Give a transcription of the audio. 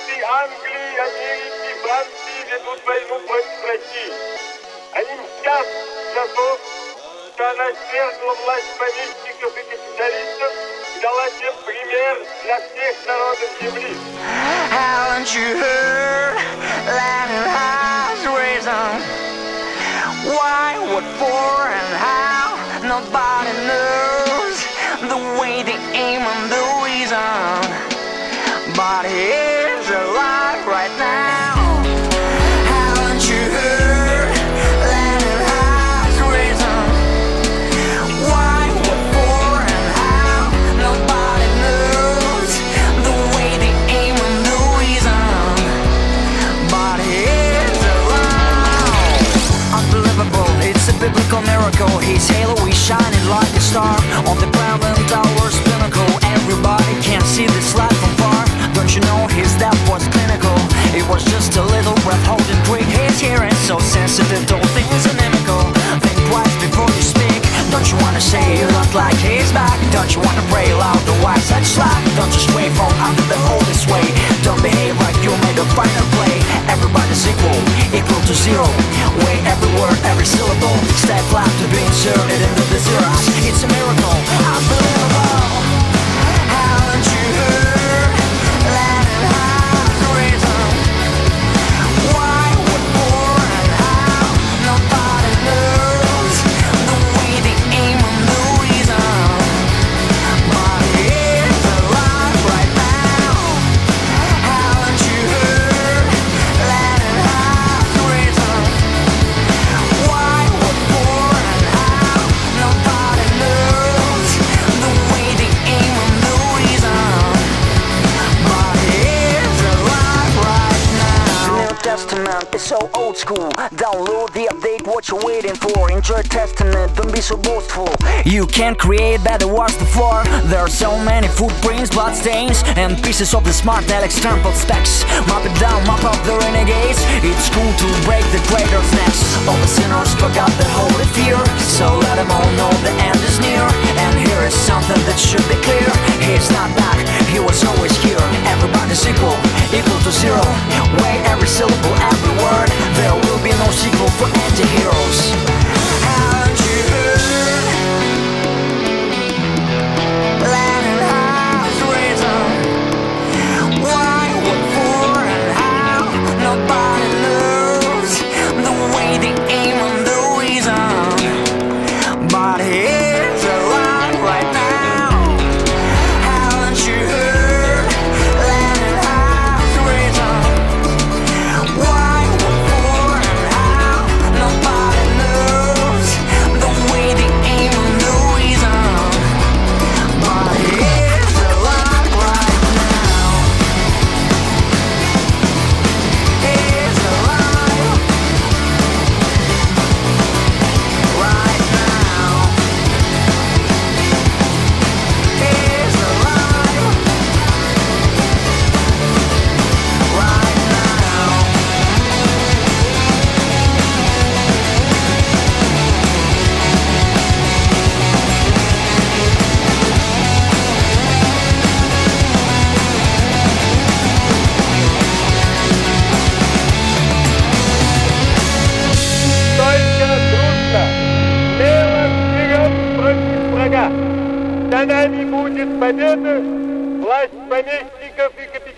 Франции, Англии, Америки, Франции ведут войну против России. Они мстят за то, что она свергла власть помещиков и капиталистов и дала тем пример для всех народов земли. Haven't you heard? Lenin has risen. Why, what for, and how? Nobody knows the way, the aim, and the reason. But he is alive right now. Haven't you heard? Lenin has risen. Why, what for, and how? Nobody knows the way, the aim, and the reason. But he is alive. Unbelievable, it's a biblical miracle. His halo is shining like a star on the Kremlin tower's pinnacle. Everybody can see this light from far. Don't you know his death was clinical? It was just a little breath holding quick. His hearing so sensitive, don't think it's inimical. Think twice before you speak. Don't you wanna say you look like he's back? Don't you wanna pray loud the wise such slack? Don't just stray from under the oldest way. Don't behave like you made a final play. Everybody's equal to zero. Weigh every word, every syllable. Step flat to be inserted into the zeros. It's a miracle, unbelievable. Haven't you heard? Lenin has risen. Why, what for, and how? Nobody knows the way, the aim, and the reason. But he is alive right now. Haven't you heard? Lenin has risen. Why, what for, and how? Nobody knows the way, the aim, and the reason. But he is alive right now. The New Testament is so old school. Download the update, what you waiting for? Enjoy Testament, don't be so boastful. You can't create better, wash the floor. There are so many footprints, blood stains, and pieces of the smart Alex trampled specs. Mop it down, mop up the renegades. It's cool to break the traitors' necks. All the sinners forgot the holy fear, so let them all know the end is near. And here is something that should be clear. He's not back, he was always here. Everybody's equal to zero. Weigh every syllable, every word. There will be no sequel for anti-heroes. Haven't you heard? Lenin has risen. Why, what for, and how? Nobody knows the way, the aim, and the reason. But he is alive right now. Haven't you heard? Lenin has risen. Why, what for, and how? Nobody knows the way, the aim, and the reason. But he is alive right now. He is alive right now. He is alive right now. Только дружно, смело вперед против врага. За нами будет победа, власть помещиков и капиталистов.